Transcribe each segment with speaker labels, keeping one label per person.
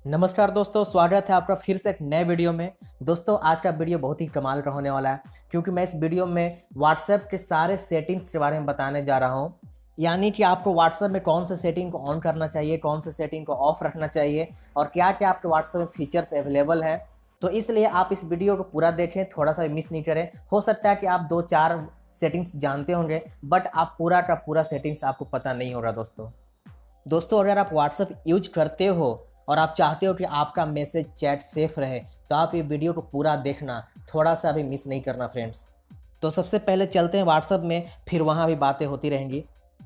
Speaker 1: नमस्कार दोस्तों, स्वागत है आपका फिर से एक नए वीडियो में। दोस्तों, आज का वीडियो बहुत ही कमाल का होने वाला है क्योंकि मैं इस वीडियो में व्हाट्सएप के सारे सेटिंग्स के बारे में बताने जा रहा हूं। यानी कि आपको व्हाट्सएप में कौन से सेटिंग को ऑन करना चाहिए, कौन से सेटिंग को ऑफ रखना चाहिए और क्या क्या आपके व्हाट्सएप में फीचर्स अवेलेबल हैं। तो इसलिए आप इस वीडियो को पूरा देखें, थोड़ा सा भी मिस नहीं करें। हो सकता है कि आप 2-4 सेटिंग्स जानते होंगे बट आप पूरा का पूरा सेटिंग्स आपको पता नहीं होगा। दोस्तों अगर आप व्हाट्सएप यूज करते हो और आप चाहते हो कि आपका मैसेज चैट सेफ रहे तो आप ये वीडियो को पूरा देखना, थोड़ा सा भी मिस नहीं करना फ्रेंड्स। तो सबसे पहले चलते हैं व्हाट्सएप में, फिर वहाँ भी बातें होती रहेंगी।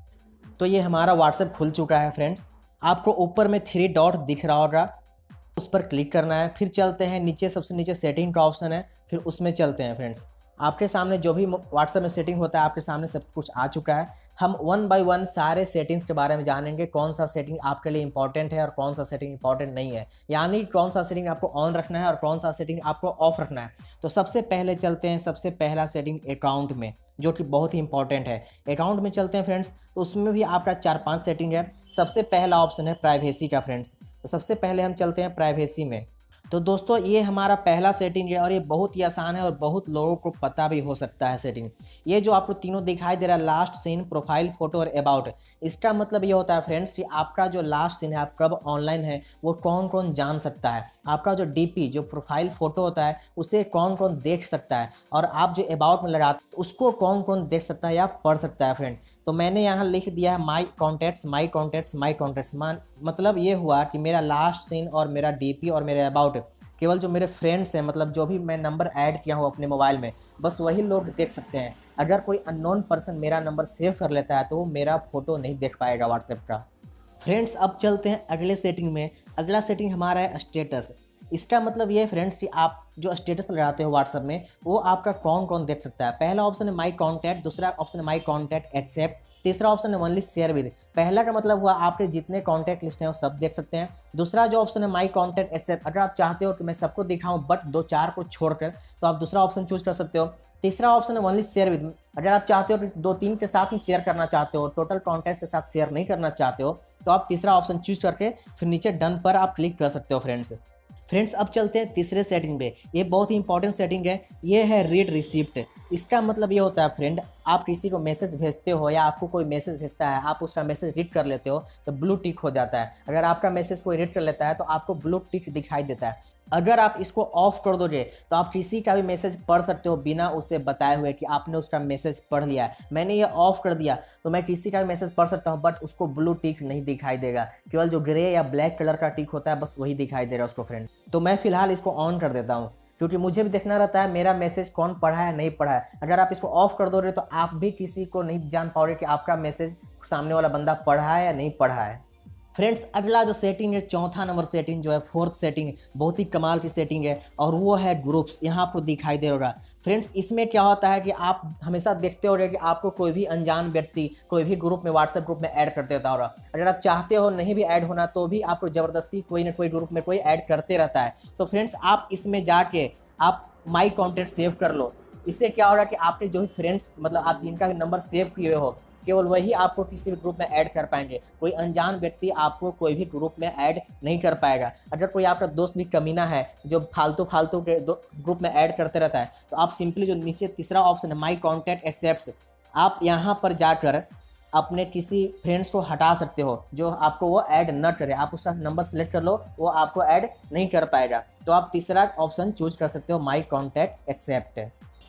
Speaker 1: तो ये हमारा व्हाट्सएप खुल चुका है फ्रेंड्स। आपको ऊपर में 3 डॉट दिख रहा होगा, उस पर क्लिक करना है। फिर चलते हैं नीचे, सबसे नीचे सेटिंग का ऑप्शन है, फिर उसमें चलते हैं फ्रेंड्स। आपके सामने जो भी व्हाट्सएप में सेटिंग होता है आपके सामने सब कुछ आ चुका है। हम 1 बाय 1 सारे सेटिंग्स के बारे में जानेंगे, कौन सा सेटिंग आपके लिए इंपॉर्टेंट है और कौन सा सेटिंग इंपॉर्टेंट नहीं है, यानी कौन सा सेटिंग आपको ऑन रखना है और कौन सा सेटिंग आपको ऑफ रखना है। तो सबसे पहले चलते हैं, सबसे पहला सेटिंग अकाउंट में, जो कि बहुत ही इंपॉर्टेंट है। अकाउंट में चलते हैं फ्रेंड्स, तो उसमें भी आपका 4-5 सेटिंग है। सबसे पहला ऑप्शन है प्राइवेसी का फ्रेंड्स। तो सबसे पहले हम चलते हैं प्राइवेसी में। तो दोस्तों ये हमारा पहला सेटिंग है और ये बहुत ही आसान है और बहुत लोगों को पता भी हो सकता है सेटिंग। ये जो आपको तीनों दिखाई दे रहा है, लास्ट सीन, प्रोफाइल फोटो और अबाउट, इसका मतलब ये होता है फ्रेंड्स कि आपका जो लास्ट सीन है, आप कब ऑनलाइन है, वो कौन कौन जान सकता है। आपका जो डीपी, जो प्रोफाइल फोटो होता है, उसे कौन कौन देख सकता है, और आप जो अबाउट में लगाते उसको कौन कौन देख सकता है या पढ़ सकता है फ्रेंड। तो मैंने यहाँ लिख दिया है my contacts, my contacts, my contacts. मतलब ये हुआ कि मेरा लास्ट सीन और मेरा डीपी और मेरे अबाउट केवल जो मेरे फ्रेंड्स हैं, मतलब जो भी मैं नंबर ऐड किया हूँ अपने मोबाइल में, बस वही लोग देख सकते हैं। अगर कोई अननोन पर्सन मेरा नंबर सेव कर लेता है तो वो मेरा फोटो नहीं देख पाएगा व्हाट्सएप का। फ्रेंड्स अब चलते हैं अगले सेटिंग में। अगला सेटिंग हमारा है स्टेटस। इसका मतलब ये है फ्रेंड्स कि आप जो स्टेटस लगाते हो व्हाट्सएप में, वो आपका कौन कौन देख सकता है। पहला ऑप्शन है माई कॉन्टैक्ट, दूसरा ऑप्शन है माई कॉन्टैक्ट एक्सेप्ट, तीसरा ऑप्शन है ओनली शेयर विद। पहला का मतलब हुआ आपके जितने कॉन्टैक्ट लिस्ट हैं वो सब देख सकते हैं। दूसरा जो ऑप्शन है माई कॉन्टैक्ट एक्सेप्ट, अगर आप चाहते हो कि मैं सबको दिखाऊं बट 2-4 को छोड़कर, तो आप दूसरा ऑप्शन चूज कर सकते हो। तीसरा ऑप्शन है ओनली शेयर विद, अगर आप चाहते हो कि 2-3 के साथ ही शेयर करना चाहते हो, टोटल कॉन्टैक्ट के साथ शेयर नहीं करना चाहते हो, तो आप तीसरा ऑप्शन चूज करके फिर नीचे डन पर आप क्लिक कर सकते हो फ्रेंड्स अब चलते हैं तीसरे सेटिंग पे। ये बहुत ही इंपॉर्टेंट सेटिंग है, ये है रीड रिसिप्ट। इसका मतलब ये होता है फ्रेंड, आप किसी को मैसेज भेजते हो या आपको कोई मैसेज भेजता है, आप उसका मैसेज रीड कर लेते हो तो ब्लू टिक हो जाता है। अगर आपका मैसेज कोई रीड कर लेता है तो आपको ब्लू टिक दिखाई देता है। अगर आप इसको ऑफ कर दोगे तो आप किसी का भी मैसेज पढ़ सकते हो बिना उसे बताए हुए कि आपने उसका मैसेज पढ़ लिया है। मैंने ये ऑफ कर दिया तो मैं किसी का भी मैसेज पढ़ सकता हूँ बट उसको ब्लू टिक नहीं दिखाई देगा, केवल जो ग्रे या ब्लैक कलर का टिक होता है बस वही दिखाई देगा उसको फ्रेंड। तो मैं फिलहाल इसको ऑन कर देता हूँ क्योंकि मुझे भी देखना रहता है मेरा मैसेज कौन पढ़ा है नहीं पढ़ा है। अगर आप इसको ऑफ कर दोगे तो आप भी किसी को नहीं जान पाओगे कि आपका मैसेज सामने वाला बंदा पढ़ा है या नहीं पढ़ा है। फ्रेंड्स अगला जो सेटिंग है, चौथा नंबर सेटिंग जो है, फोर्थ सेटिंग, बहुत ही कमाल की सेटिंग है और वो है ग्रुप्स। यहाँ आपको दिखाई दे होगा फ्रेंड्स। इसमें क्या होता है कि आप हमेशा देखते होंगे कि आपको कोई भी अनजान व्यक्ति कोई भी ग्रुप में, व्हाट्सएप ग्रुप में ऐड कर देता होगा। अगर आप चाहते हो नहीं भी ऐड होना तो भी आपको ज़बरदस्ती कोई ना कोई ग्रुप में कोई ऐड करते रहता है। तो फ्रेंड्स आप इसमें जाके आप माई कॉन्टैक्ट सेव कर लो। इससे क्या होगा कि आपके जो भी फ्रेंड्स, मतलब आप जिनका भी नंबर सेव किए हो, केवल वही आपको किसी भी ग्रुप में ऐड कर पाएंगे। कोई अनजान व्यक्ति आपको कोई भी ग्रुप में ऐड नहीं कर पाएगा। अगर कोई आपका दोस्त भी कमीना है जो फालतू फालतू के ग्रुप में ऐड करते रहता है, तो आप सिंपली जो नीचे तीसरा ऑप्शन है माई कॉन्टैक्ट एक्सेप्ट्स, आप यहाँ पर जाकर अपने किसी फ्रेंड्स को हटा सकते हो जो आपको वो ऐड न करे। आप उसका नंबर सेलेक्ट कर लो, वो आपको ऐड नहीं कर पाएगा। तो आप तीसरा ऑप्शन चूज कर सकते हो माई कॉन्टैक्ट एक्सेप्ट।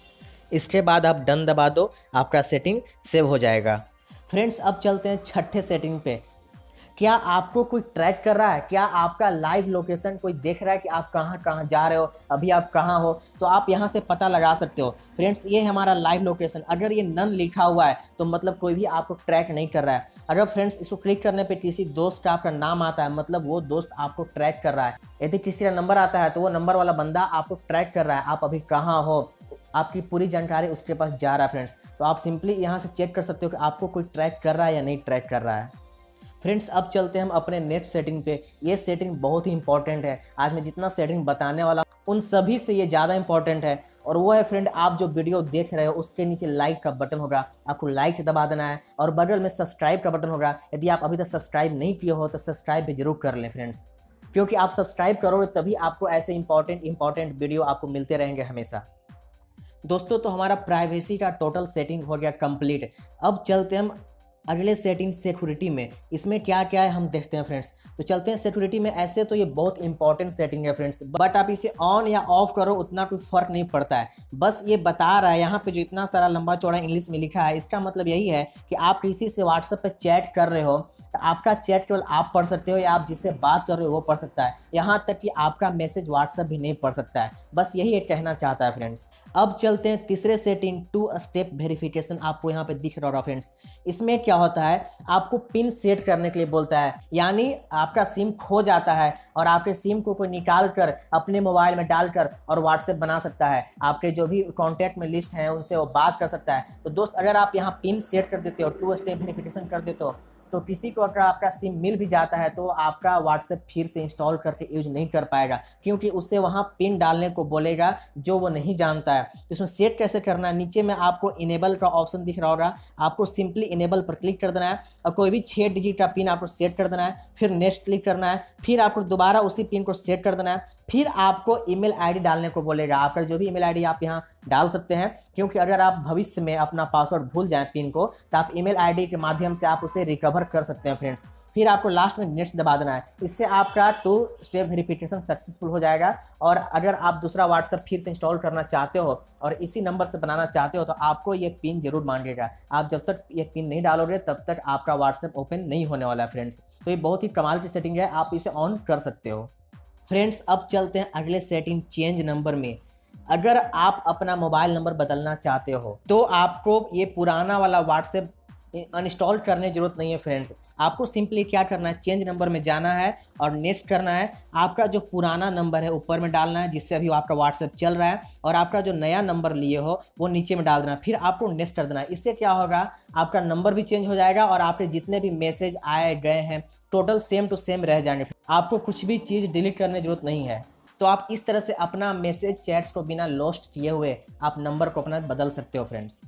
Speaker 1: इसके बाद आप डन दबा दो, आपका सेटिंग सेव हो जाएगा। फ्रेंड्स अब चलते हैं छठे सेटिंग पे। क्या आपको कोई ट्रैक कर रहा है, क्या आपका लाइव लोकेशन कोई देख रहा है कि आप कहाँ कहाँ जा रहे हो, अभी आप कहाँ हो, तो आप यहाँ से पता लगा सकते हो फ्रेंड्स। ये हमारा लाइव लोकेशन, अगर ये नन लिखा हुआ है तो मतलब कोई भी आपको ट्रैक नहीं कर रहा है। अगर फ्रेंड्स इसको क्लिक करने पे किसी दोस्त का आपका नाम आता है, मतलब वो दोस्त आपको ट्रैक कर रहा है। यदि किसी का नंबर आता है तो वो नंबर वाला बंदा आपको ट्रैक कर रहा है, आप अभी कहाँ हो, आपकी पूरी जानकारी उसके पास जा रहा है फ्रेंड्स। तो आप सिंपली यहाँ से चेक कर सकते हो कि आपको कोई ट्रैक कर रहा है या नहीं ट्रैक कर रहा है। फ्रेंड्स अब चलते हैं हम अपने नेक्स्ट सेटिंग पे। ये सेटिंग बहुत ही इंपॉर्टेंट है। आज मैं जितना सेटिंग बताने वाला उन सभी से ये ज़्यादा इंपॉर्टेंट है, और वो है फ्रेंड, आप जो वीडियो देख रहे हो उसके नीचे लाइक का बटन होगा, आपको लाइक दबा देना है, और बगल में सब्सक्राइब का बटन होगा। यदि आप अभी तक सब्सक्राइब नहीं किए हो तो सब्सक्राइब भी जरूर कर लें फ्रेंड्स। क्योंकि आप सब्सक्राइब करोगे तभी आपको ऐसे इंपॉर्टेंट वीडियो आपको मिलते रहेंगे हमेशा। दोस्तों तो हमारा प्राइवेसी का टोटल सेटिंग हो गया कंप्लीट। अब चलते हम अगले सेटिंग सिक्योरिटी में। इसमें क्या क्या है हम देखते हैं फ्रेंड्स। तो चलते हैं सिक्योरिटी में। ऐसे तो ये बहुत इंपॉर्टेंट सेटिंग है फ्रेंड्स, बट आप इसे ऑन या ऑफ करो उतना कोई फर्क नहीं पड़ता है। बस ये बता रहा है यहाँ पे जो इतना सारा लंबा चौड़ा इंग्लिश में लिखा है, इसका मतलब यही है कि आप किसी से व्हाट्सएप पे चैट कर रहे हो तो आपका चैट केवल आप पढ़ सकते हो या आप जिससे बात कर रहे हो वो पढ़ सकता है। यहाँ तक कि आपका मैसेज व्हाट्सएप भी नहीं पढ़ सकता है। बस यही एक कहना चाहता है फ्रेंड्स। अब चलते हैं तीसरे सेटिंग, 2 स्टेप वेरिफिकेशन। आपको यहाँ पे दिख रहा होगा फ्रेंड्स। इसमें क्या होता है, आपको पिन सेट करने के लिए बोलता है। यानी आपका सिम खो जाता है और आपके सिम को कोई निकाल कर अपने मोबाइल में डालकर और व्हाट्सएप बना सकता है। आपके जो भी कॉन्टैक्ट में लिस्ट हैं उनसे वो बात कर सकता है। तो दोस्त अगर आप यहाँ पिन सेट कर देते हो, 2 स्टेप वेरिफिकेशन कर देते हो, तो किसी को अगर आपका सिम मिल भी जाता है तो आपका व्हाट्सएप फिर से इंस्टॉल करके यूज नहीं कर पाएगा, क्योंकि उससे वहाँ पिन डालने को बोलेगा जो वो नहीं जानता है। तो इसमें सेट कैसे करना है, नीचे में आपको इनेबल का ऑप्शन दिख रहा होगा। आपको सिंपली इनेबल पर क्लिक कर देना है और कोई भी 6 डिजिट का पिन आपको सेट कर देना है। फिर नेक्स्ट क्लिक करना है। फिर आपको दोबारा उसी पिन को सेट कर देना है। फिर आपको ईमेल आईडी डालने को बोलेगा। आपका जो भी ईमेल आईडी आप यहाँ डाल सकते हैं, क्योंकि अगर आप भविष्य में अपना पासवर्ड भूल जाएं पिन को, तो आप ईमेल आईडी के माध्यम से आप उसे रिकवर कर सकते हैं फ्रेंड्स। फिर आपको लास्ट में नेक्स्ट दबा देना है। इससे आपका 2 स्टेप वेरिफिकेशन सक्सेसफुल हो जाएगा। और अगर आप दूसरा व्हाट्सएप फिर से इंस्टॉल करना चाहते हो और इसी नंबर से बनाना चाहते हो तो आपको ये पिन जरूर मांगेगा। आप जब तक ये पिन नहीं डालोगे तब तक आपका व्हाट्सएप ओपन नहीं होने वाला है फ्रेंड्स। तो ये बहुत ही कमाल की सेटिंग है, आप इसे ऑन कर सकते हो फ्रेंड्स। अब चलते हैं अगले सेटिंग, चेंज नंबर में। अगर आप अपना मोबाइल नंबर बदलना चाहते हो तो आपको ये पुराना वाला व्हाट्सएप अनइंस्टॉल करने की जरूरत नहीं है फ्रेंड्स। आपको सिंपली क्या करना है, चेंज नंबर में जाना है और नेक्स्ट करना है। आपका जो पुराना नंबर है ऊपर में डालना है जिससे अभी आपका व्हाट्सएप चल रहा है, और आपका जो नया नंबर लिए हो वो नीचे में डाल देना है। फिर आपको नेक्स्ट कर देना है। इससे क्या होगा, आपका नंबर भी चेंज हो जाएगा और आपके जितने भी मैसेज आए गए हैं टोटल सेम टू सेम रह जाएंगे। आपको कुछ भी चीज़ डिलीट करने की जरूरत नहीं है। तो आप इस तरह से अपना मैसेज चैट्स को बिना लॉस्ट किए हुए आप नंबर को अपना बदल सकते हो फ्रेंड्स।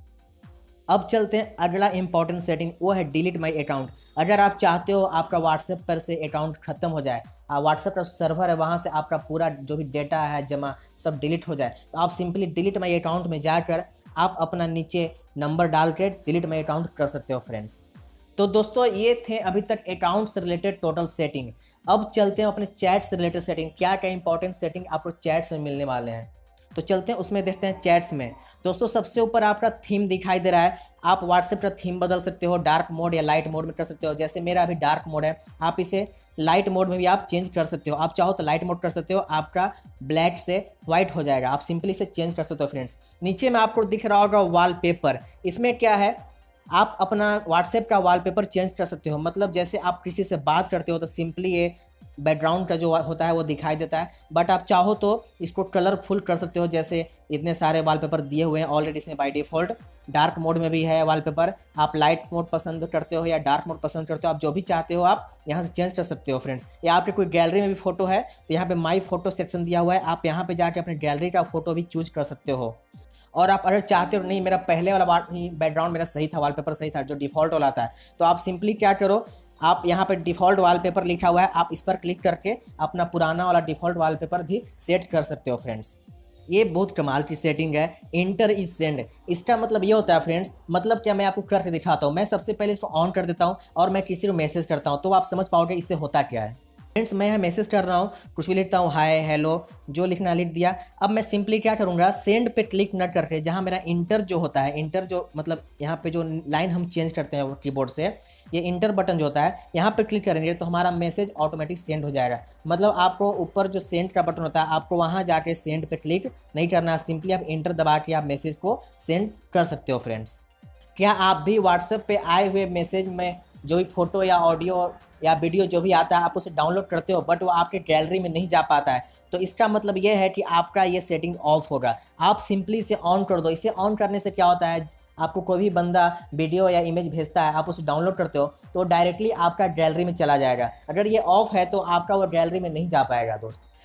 Speaker 1: अब चलते हैं अगला इंपॉर्टेंट सेटिंग, वो है डिलीट माई अकाउंट। अगर आप चाहते हो आपका व्हाट्सएप पर से अकाउंट खत्म हो जाए, व्हाट्सएप का सर्वर है वहाँ से आपका पूरा जो भी डेटा है जमा सब डिलीट हो जाए, तो आप सिंपली डिलीट माई अकाउंट में जाकर आप अपना नीचे नंबर डाल के डिलीट माई अकाउंट कर सकते हो फ्रेंड्स। तो दोस्तों ये थे अभी तक अकाउंट से रिलेटेड टोटल सेटिंग। अब चलते हैं अपने चैट से रिलेटेड सेटिंग। क्या क्या इंपॉर्टेंट सेटिंग आपको चैट्स में मिलने वाले हैं, तो चलते हैं उसमें देखते हैं चैट्स में। दोस्तों सबसे ऊपर आपका थीम दिखाई दे रहा है। आप व्हाट्सएप का थीम बदल सकते हो, डार्क मोड या लाइट मोड में कर सकते हो। जैसे मेरा अभी डार्क मोड है, आप इसे लाइट मोड में भी आप चेंज कर सकते हो। आप चाहो तो लाइट मोड कर सकते हो, आपका ब्लैक से व्हाइट हो जाएगा। आप सिंपली इसे चेंज कर सकते हो फ्रेंड्स। नीचे में आपको दिख रहा होगा वॉलपेपर। इसमें क्या है, आप अपना व्हाट्सएप का वॉलपेपर चेंज कर सकते हो। मतलब जैसे आप किसी से बात करते हो तो सिंपली ये बैकग्राउंड का जो होता है वो दिखाई देता है, बट आप चाहो तो इसको कलरफुल कर सकते हो। जैसे इतने सारे वॉलपेपर दिए हुए हैं ऑलरेडी इसमें बाय डिफ़ॉल्ट। डार्क मोड में भी है वॉलपेपर। आप लाइट मोड पसंद करते हो या डार्क मोड पसंद करते हो, आप जो भी चाहते हो आप यहाँ से चेंज कर सकते हो फ्रेंड्स। या आपके कोई गैलरी में भी फोटो है तो यहाँ पे माई फोटो सेक्शन दिया हुआ है, आप यहाँ पे जाके अपने गैलरी का फोटो भी चूज कर सकते हो। और आप अगर चाहते हो नहीं मेरा पहले वाला बैकग्राउंड मेरा सही था, वॉलपेपर सही था जो डिफ़ॉल्ट वाला था, तो आप सिंपली क्या करो, आप यहाँ पर डिफ़ॉल्ट वॉलपेपर लिखा हुआ है, आप इस पर क्लिक करके अपना पुराना वाला डिफ़ॉल्ट वॉलपेपर भी सेट कर सकते हो फ्रेंड्स। ये बहुत कमाल की सेटिंग है, इंटर इज सेंड। इसका मतलब ये होता है फ्रेंड्स, मतलब क्या, मैं आपको करके दिखाता हूँ। मैं सबसे पहले इसको ऑन कर देता हूँ और मैं किसी को मैसेज करता हूँ तो आप समझ पाओगे इससे होता क्या है। फ्रेंड्स मैं यहाँ मैसेज कर रहा हूँ, कुछ भी लिखता हूँ, हाय हेलो जो लिखना लिख दिया। अब मैं सिंपली क्या करूँगा, सेंड पे क्लिक न करके जहाँ मेरा इंटर जो होता है, इंटर जो मतलब यहाँ पे जो लाइन हम चेंज करते हैं वो कीबोर्ड से, ये इंटर बटन जो होता है यहाँ पे क्लिक करेंगे तो हमारा मैसेज ऑटोमेटिक सेंड हो जाएगा। मतलब आपको ऊपर जो सेंड का बटन होता है आपको वहाँ जाके सेंड पे क्लिक नहीं करना, सिंपली आप इंटर दबा के आप मैसेज को सेंड कर सकते हो फ्रेंड्स। क्या आप भी व्हाट्सएप पे आए हुए मैसेज में जो भी फोटो या ऑडियो या वीडियो जो भी आता है आप उसे डाउनलोड करते हो बट वो आपके गैलरी में नहीं जा पाता है, तो इसका मतलब ये है कि आपका ये सेटिंग ऑफ होगा। आप सिंपली इसे ऑन कर दो। इसे ऑन करने से क्या होता है, आपको कोई भी बंदा वीडियो या इमेज भेजता है, आप उसे डाउनलोड करते हो तो डायरेक्टली आपका गैलरी में चला जाएगा। अगर ये ऑफ है तो आपका वो गैलरी में नहीं जा पाएगा दोस्त।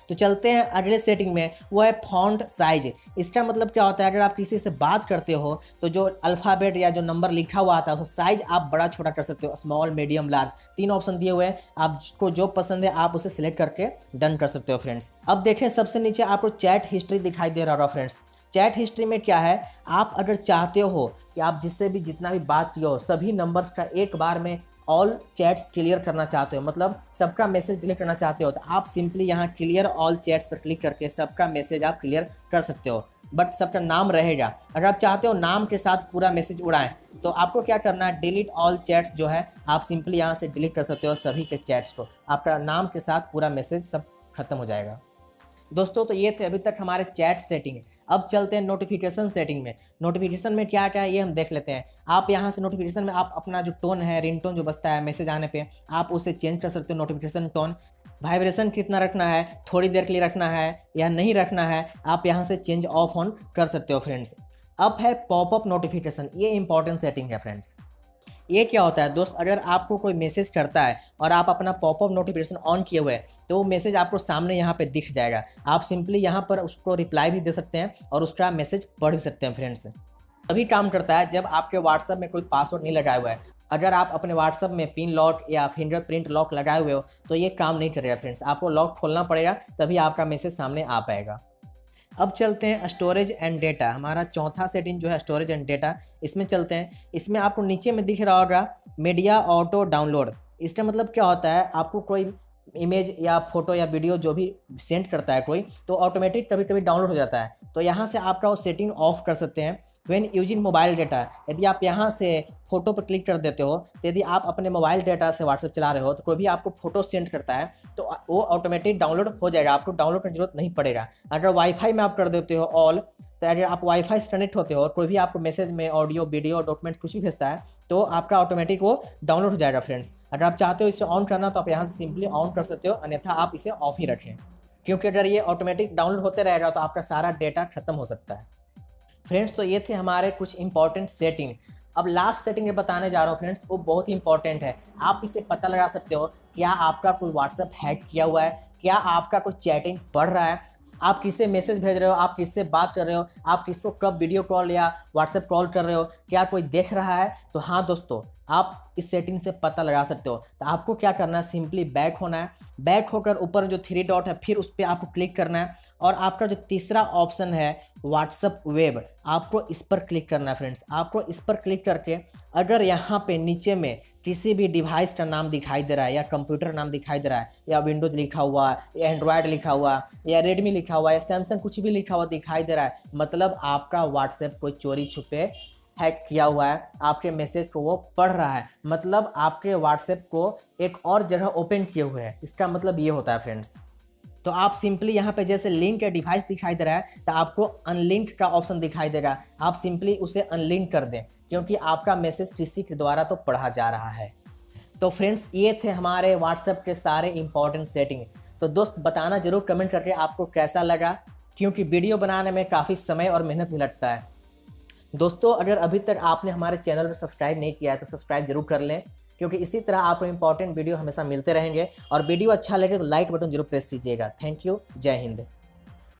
Speaker 1: तो चलते हैं अगले सेटिंग में, वो है फॉन्ट साइज। इसका मतलब क्या होता है, अगर आप किसी से बात करते हो तो जो अल्फ़ाबेट या जो नंबर लिखा हुआ आता है उसका साइज आप बड़ा छोटा कर सकते हो, स्मॉल मीडियम लार्ज, 3 ऑप्शन दिए हुए हैं। आपको जो पसंद है आप उसे सिलेक्ट करके डन कर सकते हो फ्रेंड्स। अब देखें सबसे नीचे आपको चैट हिस्ट्री दिखाई दे रहा होगा फ्रेंड्स। चैट हिस्ट्री में क्या है, आप अगर चाहते हो कि आप जिससे भी जितना भी बात किया हो सभी नंबर्स का एक बार में ऑल चैट क्लियर करना चाहते हो, मतलब सबका मैसेज डिलीट करना चाहते हो, तो आप सिंपली यहाँ क्लियर ऑल चैट्स पर क्लिक करके सबका मैसेज आप क्लियर कर सकते हो। बट सबका नाम रहेगा। अगर आप चाहते हो नाम के साथ पूरा मैसेज उड़ाएं तो आपको क्या करना है, डिलीट ऑल चैट्स जो है आप सिंपली यहाँ से डिलीट कर सकते हो सभी के चैट्स को, आपका नाम के साथ पूरा मैसेज सब खत्म हो जाएगा। दोस्तों तो ये थे अभी तक हमारे चैट सेटिंग। अब चलते हैं नोटिफिकेशन सेटिंग में। नोटिफिकेशन में क्या क्या है ये हम देख लेते हैं। आप यहाँ से नोटिफिकेशन में आप अपना जो टोन है, रिंगटोन जो बजता है मैसेज आने पे, आप उसे चेंज कर सकते हो। नोटिफिकेशन टोन, वाइब्रेशन कितना रखना है, थोड़ी देर के लिए रखना है या नहीं रखना है, आप यहाँ से चेंज ऑफ ऑन कर सकते हो फ्रेंड्स। अब है पॉपअप नोटिफिकेशन, ये इंपॉर्टेंट सेटिंग है फ्रेंड्स। ये क्या होता है दोस्त, अगर आपको कोई मैसेज करता है और आप अपना पॉपअप नोटिफिकेशन ऑन किए हुए हैं तो वो मैसेज आपको सामने यहाँ पे दिख जाएगा। आप सिंपली यहाँ पर उसको रिप्लाई भी दे सकते हैं और उसका मैसेज पढ़ भी सकते हैं फ्रेंड्स। तभी काम करता है जब आपके व्हाट्सएप में कोई पासवर्ड नहीं लगाया हुआ है। अगर आप अपने व्हाट्सएप में पिन लॉक या फिंगरप्रिंट लॉक लगाए हुए हो तो ये काम नहीं करेगा फ्रेंड्स, आपको लॉक खोलना पड़ेगा तभी आपका मैसेज सामने आ पाएगा। अब चलते हैं स्टोरेज एंड डेटा, हमारा चौथा सेटिंग जो है स्टोरेज एंड डेटा, इसमें चलते हैं। इसमें आपको नीचे में दिख रहा होगा मीडिया ऑटो डाउनलोड। इसका मतलब क्या होता है, आपको कोई इमेज या फोटो या वीडियो जो भी सेंड करता है कोई, तो ऑटोमेटिक कभी कभी डाउनलोड हो जाता है। तो यहाँ से आपका वो सेटिंग ऑफ कर सकते हैं। व्हेन यूजिंग मोबाइल डेटा, यदि आप यहाँ से फोटो पर क्लिक कर देते हो तो यदि आप अपने मोबाइल डेटा से व्हाट्सएप चला रहे हो तो कोई भी आपको फोटो सेंड करता है तो वो ऑटोमेटिक डाउनलोड हो जाएगा, आपको डाउनलोड करने की जरूरत नहीं पड़ेगा। अगर वाईफाई में आप कर देते हो ऑल, तो अगर आप वाईफाई से कनेक्ट होते हो कोई भी आपको मैसेज में ऑडियो वीडियो डॉक्यूमेंट कुछ भी भेजता है तो आपका ऑटोमेटिक वो डाउनलोड हो जाएगा फ्रेंड्स। अगर आप चाहते हो इसे ऑन करना तो आप यहाँ से सिंपली ऑन कर सकते हो, अन्यथा आप इसे ऑफ ही रखें, क्योंकि अगर ये ऑटोमेटिक डाउनलोड होते रहेगा तो आपका सारा डेटा खत्म हो सकता है फ्रेंड्स। तो ये थे हमारे कुछ इंपॉर्टेंट सेटिंग। अब लास्ट सेटिंग बताने जा रहा हूँ फ्रेंड्स, वो बहुत ही इंपॉर्टेंट है। आप इसे पता लगा सकते हो क्या आपका कोई व्हाट्सएप हैक किया हुआ है, क्या आपका कोई चैटिंग पढ़ रहा है, आप किससे मैसेज भेज रहे हो, आप किससे बात कर रहे हो, आप किसको कब वीडियो कॉल या व्हाट्सएप कॉल कर रहे हो, क्या कोई देख रहा है। तो हाँ दोस्तों, आप इस सेटिंग से पता लगा सकते हो। तो आपको क्या करना है, सिंपली बैक होना है। बैक होकर ऊपर जो 3 डॉट है फिर उस पर आपको क्लिक करना है और आपका जो तीसरा ऑप्शन है व्हाट्सएप वेब, आपको इस पर क्लिक करना है फ्रेंड्स। आपको इस पर क्लिक करके अगर यहाँ पे नीचे में किसी भी डिवाइस का नाम दिखाई दे रहा है या कंप्यूटर नाम दिखाई दे रहा है या विंडोज लिखा हुआ या एंड्रॉयड लिखा हुआ या रेडमी लिखा हुआ या सैमसंग कुछ भी लिखा हुआ दिखाई दे रहा है, मतलब आपका व्हाट्सएप कोई चोरी छुपे हैक किया हुआ है, आपके मैसेज को वो पढ़ रहा है, मतलब आपके व्हाट्सएप को एक और जगह ओपन किए हुए हैं। इसका मतलब ये होता है फ्रेंड्स। तो आप सिंपली यहाँ पे जैसे लिंक या डिवाइस दिखाई दे रहा है तो आपको अनलिंक का ऑप्शन दिखाई देगा, आप सिंपली उसे अनलिंक कर दें, क्योंकि आपका मैसेज किसी के द्वारा तो पढ़ा जा रहा है। तो फ्रेंड्स ये थे हमारे व्हाट्सएप के सारे इंपॉर्टेंट सेटिंग। तो दोस्त बताना जरूर कमेंट करके आपको कैसा लगा, क्योंकि वीडियो बनाने में काफ़ी समय और मेहनत भी लगता है। दोस्तों अगर अभी तक आपने हमारे चैनल को सब्सक्राइब नहीं किया है तो सब्सक्राइब जरूर कर लें, क्योंकि इसी तरह आपको इंपॉर्टेंट वीडियो हमेशा मिलते रहेंगे। और वीडियो अच्छा लगे तो लाइक बटन जरूर प्रेस कीजिएगा। थैंक यू, जय हिंद।